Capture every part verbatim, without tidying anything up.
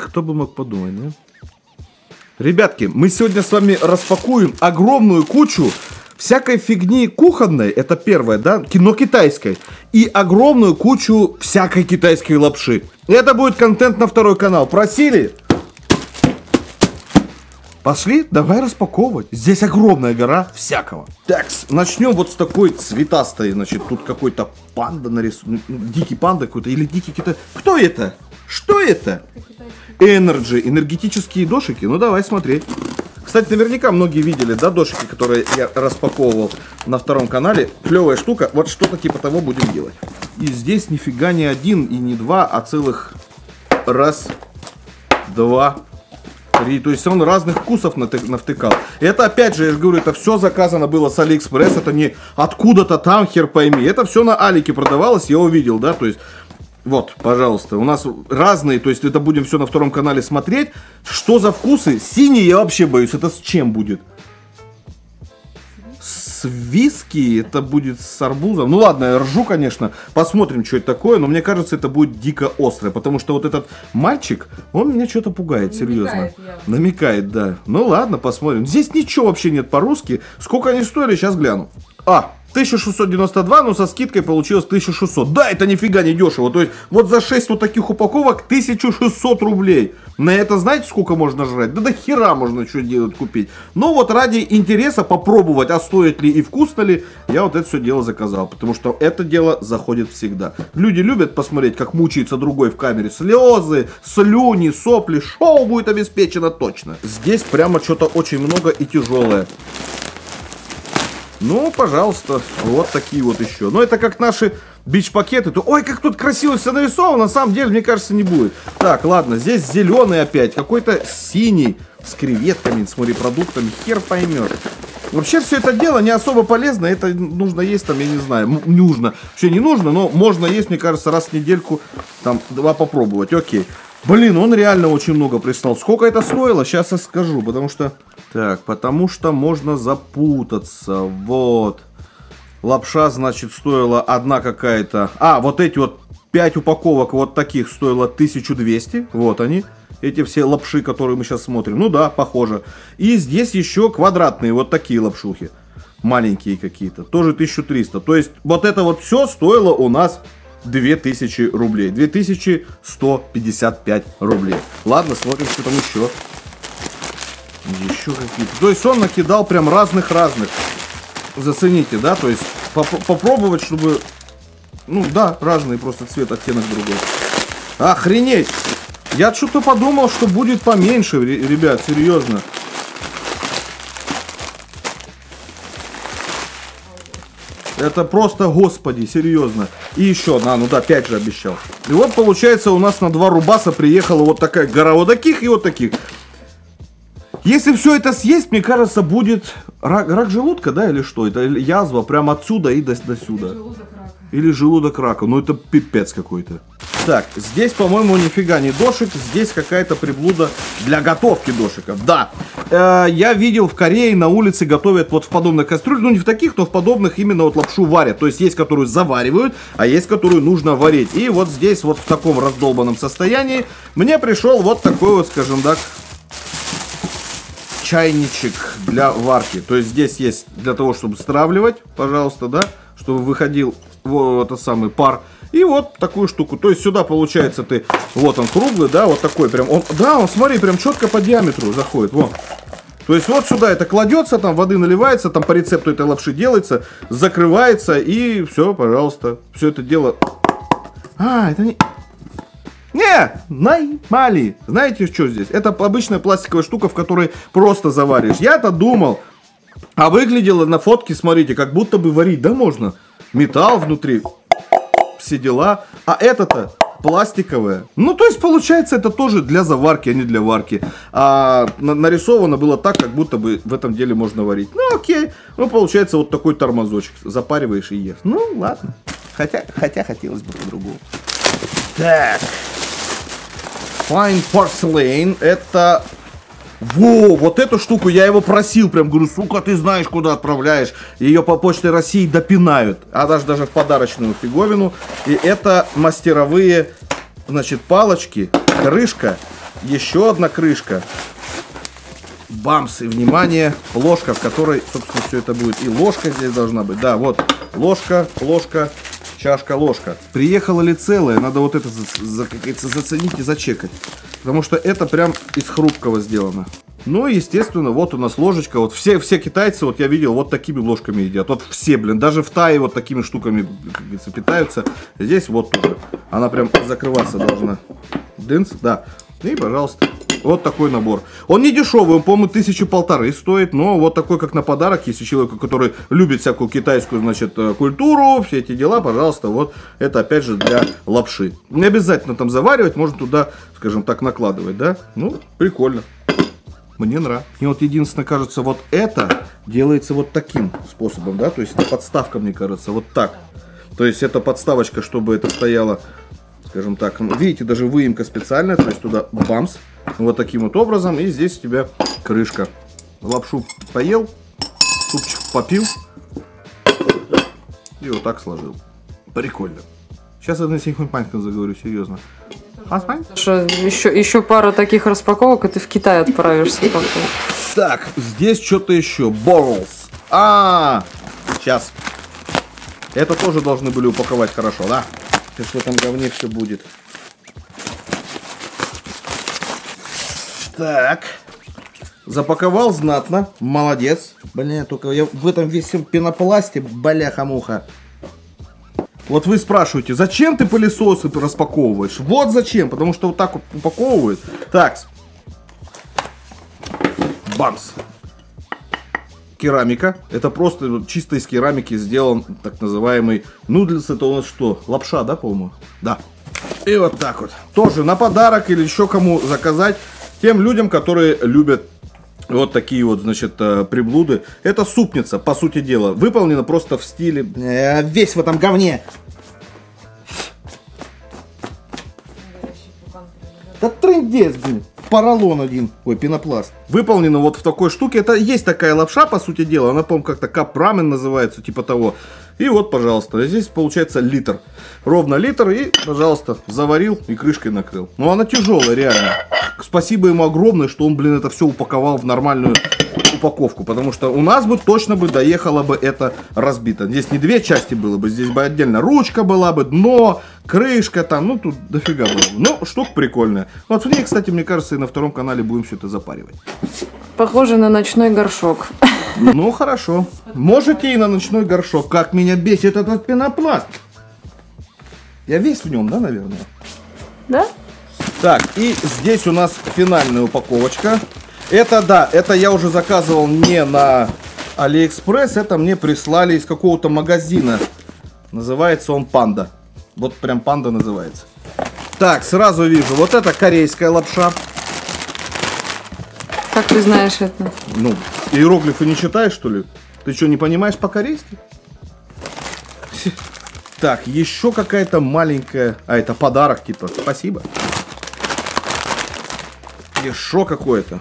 Кто бы мог подумать, да? Ребятки, мы сегодня с вами распакуем огромную кучу всякой фигни кухонной, это первое, да, но китайской, и огромную кучу всякой китайской лапши. Это будет контент на второй канал. Просили? Пошли, давай распаковывать. Здесь огромная гора всякого. Так, начнем вот с такой цветастой, значит, тут какой-то панда нарисован, дикий панда какой-то, или дикий китай. Кто это? Что это? Energy, энергетические дошики. Ну давай смотреть. Кстати, наверняка многие видели, да, дошики, которые я распаковывал на втором канале. Клевая штука, вот что-то типа того будем делать. И здесь нифига не один и не два, а целых раз, два, три. То есть он разных вкусов навтыкал. Это опять же, я же говорю, это все заказано было с Алиэкспресс. Это не откуда-то там, хер пойми. Это все на Алике продавалось, я увидел, да, то есть... Вот, пожалуйста, у нас разные, то есть это будем все на втором канале смотреть. Что за вкусы? Синий я вообще боюсь, это с чем будет? С виски, это будет с арбузом. Ну ладно, я ржу, конечно, посмотрим, что это такое. Но мне кажется, это будет дико острое, потому что вот этот мальчик, он меня что-то пугает, серьезно. Намекает, Намекает, да. Ну ладно, посмотрим. Здесь ничего вообще нет по-русски. Сколько они стоили, сейчас гляну. А, тысяча шестьсот девяносто два, но со скидкой получилось тысяча шестьсот. Да, это нифига не дешево. То есть вот за шесть вот таких упаковок тысяча шестьсот рублей. На это знаете, сколько можно жрать? Да до хера можно что делать купить. Но вот ради интереса попробовать, а стоит ли и вкусно ли, я вот это все дело заказал. Потому что это дело заходит всегда. Люди любят посмотреть, как мучается другой в камере. Слезы, слюни, сопли. Шоу будет обеспечено точно. Здесь прямо что-то очень много и тяжелое. Ну, пожалуйста, вот такие вот еще. Но это как наши бич-пакеты. То... Ой, как тут красиво все нарисовано. На самом деле, мне кажется, не будет. Так, ладно, здесь зеленый опять. Какой-то синий с креветками, с морепродуктами. Хер поймет. Вообще, все это дело не особо полезно. Это нужно есть там, я не знаю, нужно. Вообще не нужно, но можно есть, мне кажется, раз в недельку. Там, два попробовать. Окей. Блин, он реально очень много прислал. Сколько это стоило? Сейчас я скажу, потому что... Так, потому что можно запутаться. Вот. Лапша, значит, стоила одна какая-то... А, вот эти вот пять упаковок вот таких стоило тысячу двести. Вот они. Эти все лапши, которые мы сейчас смотрим. Ну да, похоже. И здесь еще квадратные вот такие лапшухи. Маленькие какие-то. Тоже тысяча триста. То есть вот это вот все стоило у нас... две тысячи рублей. две тысячи сто пятьдесят пять рублей. Ладно, смотрим, что там еще. Еще какие-то. То есть он накидал прям разных-разных. Зацените, да? То есть поп попробовать, чтобы... Ну да, разные просто цвет, оттенок другой. Охренеть! Я что-то подумал, что будет поменьше, ребят, серьезно. Это просто, господи, серьезно. И еще, а, ну да, пять же обещал. И вот, получается, у нас на два рубаса приехала вот такая гора вот таких и вот таких. Если все это съесть, мне кажется, будет рак, рак желудка, да, или что? Это язва прям отсюда и до, до сюда. Желудок рака. Или желудок рака. Ну, это пипец какой-то. Так, здесь, по-моему, нифига не дошик. Здесь какая-то приблуда для готовки дошиков. Да, э, я видел в Корее на улице готовят вот в подобных кастрюлях. Ну, не в таких, но в подобных именно вот лапшу варят. То есть есть, которую заваривают, а есть, которую нужно варить. И вот здесь вот в таком раздолбанном состоянии мне пришел вот такой вот, скажем так, чайничек для варки. То есть здесь есть для того, чтобы стравливать, пожалуйста, да, чтобы выходил вот этот самый пар. И вот такую штуку. То есть сюда, получается, ты... Вот он круглый, да, вот такой прям. Он, да, он, смотри, прям четко по диаметру заходит. Вон. То есть вот сюда это кладется, там воды наливается, там по рецепту этой лапши делается, закрывается и все, пожалуйста. Все это дело... А, это не... Не, наймали. Знаете, что здесь? Это обычная пластиковая штука, в которой просто заваришь. Я-то думал, а выглядело на фотке, смотрите, как будто бы варить, да, можно? Металл внутри, все дела. А это-то пластиковая. Ну, то есть, получается, это тоже для заварки, а не для варки. А нарисовано было так, как будто бы в этом деле можно варить. Ну, окей. Ну, получается, вот такой тормозочек. Запариваешь и ешь. Ну, ладно. Хотя, хотя хотелось бы по-другому. Так. Fine Porcelain. Это... Во, вот эту штуку я его просил, прям говорю, сука, ты знаешь, куда отправляешь. Ее по почте России допинают, а даже даже в подарочную фиговину. И это мастеровые, значит, палочки, крышка еще одна крышка. Бамс, и внимание, ложка, в которой, собственно, все это будет. И ложка здесь должна быть. Да, вот, ложка, ложка, чашка, ложка. Приехала ли целая? Надо вот это за, за, как говорится, заценить и зачекать. Потому что это прям из хрупкого сделано. Ну и, естественно, вот у нас ложечка. Вот все, все китайцы, вот я видел, вот такими ложками едят. Вот все, блин, даже в Тае вот такими штуками, как говорится, питаются. Здесь вот тоже. Она прям закрываться должна. Дынц, да. И, пожалуйста. Вот такой набор. Он не дешевый, он, по-моему, тысячи полторы стоит, но вот такой, как на подарок, если человеку, который любит всякую китайскую, значит, культуру, все эти дела, пожалуйста, вот это, опять же, для лапши. Не обязательно там заваривать, можно туда, скажем так, накладывать, да? Ну, прикольно. Мне нравится. И вот единственное, кажется, вот это делается вот таким способом, да? То есть это подставка, мне кажется, вот так. То есть это подставочка, чтобы это стояло, скажем так, видите, даже выемка специальная, то есть туда бамс. Вот таким вот образом. И здесь у тебя крышка. Лапшу поел, супчик попил. И вот так сложил. Прикольно. Сейчас я на синхронпанском заговорю, серьезно. Что, еще, еще пара таких распаковок, и ты в Китай отправишься потом. Так, здесь что-то еще. Боролс. А, сейчас. Это тоже должны были упаковать хорошо, да? Сейчас в этом говне все будет. Так. Запаковал знатно. Молодец. Бля, только я в этом весь пенопласте, бляха-муха. Вот вы спрашиваете, зачем ты пылесосы распаковываешь? Вот зачем, потому что вот так вот упаковывают. Так. Бамс. Керамика. Это просто чисто из керамики сделан так называемый нудльс. Это у нас что? Лапша, да, по-моему? Да. И вот так вот. Тоже на подарок или еще кому заказать. Тем людям, которые любят вот такие вот, значит, приблуды. Это супница, по сути дела. Выполнена просто в стиле... Э, весь в этом говне. Да трындец, блин. Поролон один. Ой, пенопласт. Выполнена вот в такой штуке. Это есть такая лапша, по сути дела. Она, по-моему, как-то кап-рамен называется, типа того. И вот, пожалуйста, здесь получается литр. Ровно литр и, пожалуйста, заварил и крышкой накрыл. Но она тяжелая, реально. Спасибо ему огромное, что он, блин, это все упаковал в нормальную упаковку. Потому что у нас бы точно бы доехало бы это разбито. Здесь не две части было бы, здесь бы отдельно ручка была бы, дно, крышка там. Ну, тут дофига было бы. Ну, штука прикольная. Вот в ней, кстати, мне кажется, и на втором канале будем все это запаривать. Похоже на ночной горшок. Ну, хорошо. Можете и на ночной горшок. Как меня бесит этот пенопласт. Я весь в нем, да, наверное? Да? Так, и здесь у нас финальная упаковочка. Это, да, это я уже заказывал не на Алиэкспресс. Это мне прислали из какого-то магазина. Называется он Панда. Вот прям Панда называется. Так, сразу вижу. Вот это корейская лапша. Как ты знаешь это? Ну, иероглифы не читаешь, что ли? Ты что, не понимаешь по-корейски? Так, еще какая-то маленькая... А, это подарок, типа. Спасибо. Еще какое-то.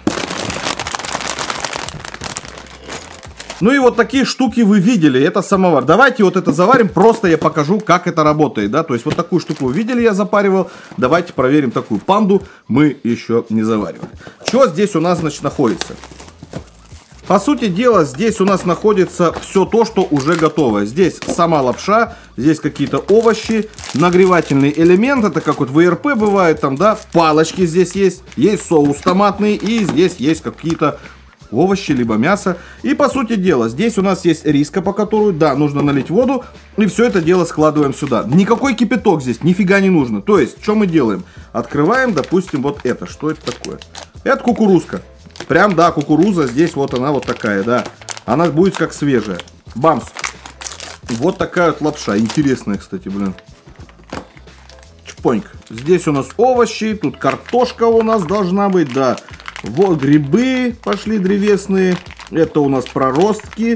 Ну и вот такие штуки вы видели. Это самовар. Давайте вот это заварим. Просто я покажу, как это работает. Да? То есть вот такую штуку вы видели, я запаривал. Давайте проверим такую панду. Мы еще не заваривали. Что здесь у нас, значит, находится? По сути дела, здесь у нас находится все то, что уже готово. Здесь сама лапша, здесь какие-то овощи, нагревательный элемент. Это как вот в эр пэ бывает там, да. Палочки здесь есть. Есть соус томатный. И здесь есть какие-то... овощи, либо мясо. И по сути дела, здесь у нас есть риска, по которой, да, нужно налить воду. И все это дело складываем сюда. Никакой кипяток здесь нифига не нужно. То есть, что мы делаем? Открываем, допустим, вот это. Что это такое? Это кукурузка. Прям, да, кукуруза. Здесь вот она вот такая, да. Она будет как свежая. Бамс. Вот такая вот лапша. Интересная, кстати, блин. Чпоньк. Здесь у нас овощи. Тут картошка у нас должна быть, да. Вот грибы пошли древесные. Это у нас проростки.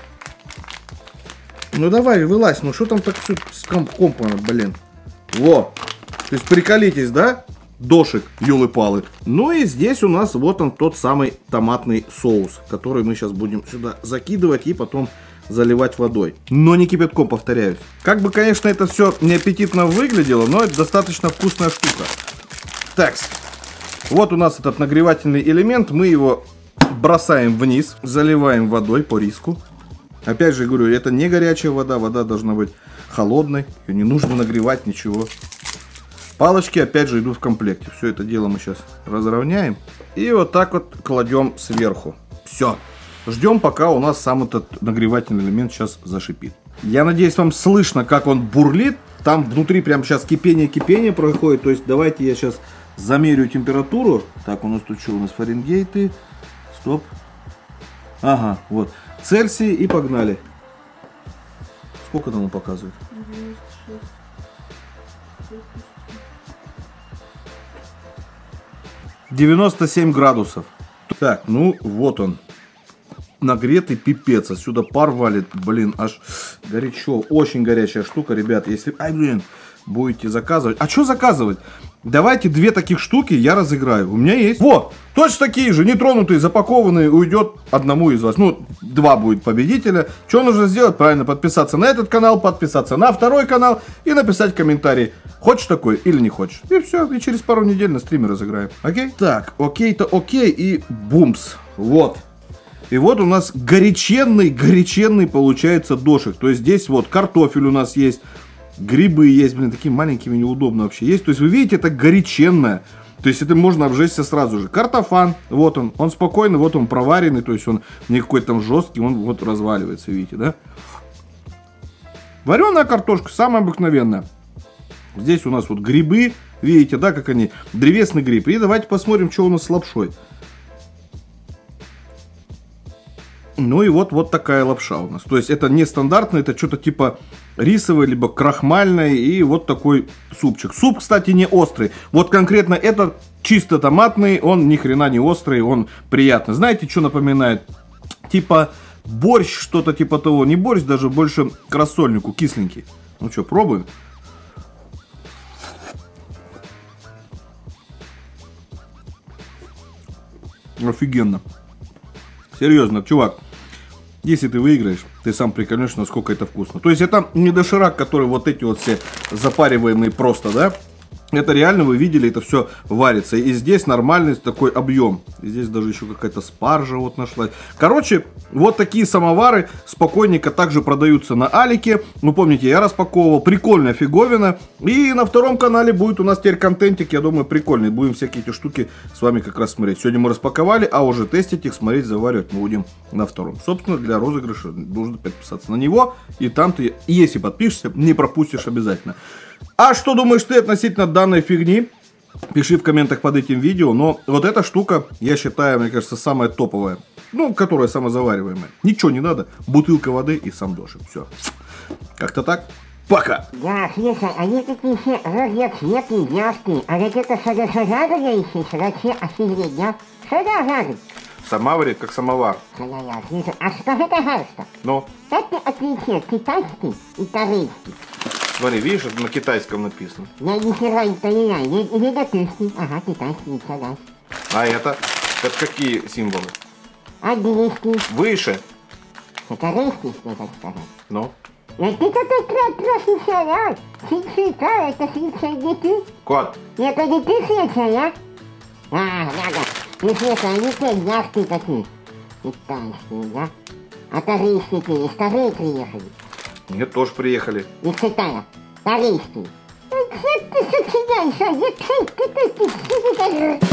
Ну давай, вылазь. Ну что там так все с компом, блин. Во. То есть приколитесь, да? Дошик, ёлы-палы. Ну и здесь у нас вот он тот самый томатный соус, который мы сейчас будем сюда закидывать и потом заливать водой. Но не кипятком, повторяюсь. Как бы, конечно, это все неаппетитно выглядело, но это достаточно вкусная штука. Так. Вот у нас этот нагревательный элемент. Мы его бросаем вниз, заливаем водой по риску. Опять же говорю, это не горячая вода. Вода должна быть холодной. Ее не нужно нагревать, ничего. Палочки опять же идут в комплекте. Все это дело мы сейчас разровняем. И вот так вот кладем сверху. Все. Ждем, пока у нас сам этот нагревательный элемент сейчас зашипит. Я надеюсь, вам слышно, как он бурлит. Там внутри прямо сейчас кипение-кипение происходит. То есть давайте я сейчас замерю температуру. Так, у нас тут что? У нас фаренгейты. Стоп. Ага, вот. Цельсий и погнали. Сколько там он показывает? девяносто семь градусов. Так, ну вот он. Нагретый пипец. Отсюда пар валит. Блин, аж горячо. Очень горячая штука, ребят. Если, ай, блин, будете заказывать. А что заказывать? Давайте две таких штуки я разыграю. У меня есть. Во! Точно такие же, нетронутые, запакованные. Уйдет одному из вас. Ну, два будет победителя. Что нужно сделать? Правильно, подписаться на этот канал, подписаться на второй канал и написать комментарий. Хочешь такой или не хочешь? И все, и через пару недель на стриме разыграем. Окей? Так, окей-то окей и бумс. Вот. И вот у нас горяченный, горяченный получается дошик. То есть здесь вот картофель у нас есть, грибы есть, блин, такие маленькими неудобно вообще есть. То есть вы видите, это горяченное. То есть это можно обжечься сразу же. Картофан, вот он, он спокойный, вот он проваренный, то есть он не какой-то там жесткий, он вот разваливается, видите, да? Вареная картошка, самая обыкновенная. Здесь у нас вот грибы, видите, да, как они, древесный гриб. И давайте посмотрим, что у нас с лапшой. Ну и вот, вот такая лапша у нас. То есть это не стандартно, это что-то типа рисовой, либо крахмальной. И вот такой супчик. Суп, кстати, не острый. Вот конкретно этот чисто томатный, он ни хрена не острый, он приятный. Знаете, что напоминает? Типа борщ, что-то типа того. Не борщ, даже больше к рассольнику, кисленький. Ну что, пробуем? Офигенно. Серьезно, чувак. Если ты выиграешь, ты сам прикольнешь, насколько это вкусно. То есть это не доширак, который вот эти вот все запариваемые просто, да? Это реально, вы видели, это все варится. И здесь нормальный такой объем. И здесь даже еще какая-то спаржа вот нашлась. Короче, вот такие самовары спокойненько также продаются на Алике. Ну, помните, я распаковывал. Прикольная фиговина. И на втором канале будет у нас теперь контентик, я думаю, прикольный. Будем всякие эти штуки с вами как раз смотреть. Сегодня мы распаковали, а уже тестить их, смотреть, заваривать мы будем на втором. Собственно, для розыгрыша нужно подписаться на него. И там ты, если подпишешься, не пропустишь обязательно. А что думаешь ты относительно данной фигни? Пиши в комментах под этим видео. Но вот эта штука, я считаю, мне кажется, самая топовая. Ну, которая самозавариваемая. Ничего не надо. Бутылка воды и сам дошик. Все. Как-то так. Пока. Да, слушай, они такие все разноцветные, яркие. А вот это садосажаривающие, вообще офигеть, да? Что за жарит? Сама варит, как самовар. Да-да-да, слушай, а скажи, пожалуйста, Ну, как ты отличаешь китайский и корейский? смотри, видишь, это на китайском написано. Я ни хера не понимаю, или латышский, ага, китайский, да. А это? Это какие символы? Английский, Выше. корейский, что так сказать. Ну. Но ты какой-то профессионал. Фиксика, это фиксия не ты. Кот. Это не ты фиксия, а? А, да-да. Ты слушай, они все яркие такие. Китайские, да? А корейские ты, из Кореи приехали. Нет, тоже приехали. Из Китая. Корейские. Ну, что ты сочиняешь, а? Я что, какой ты,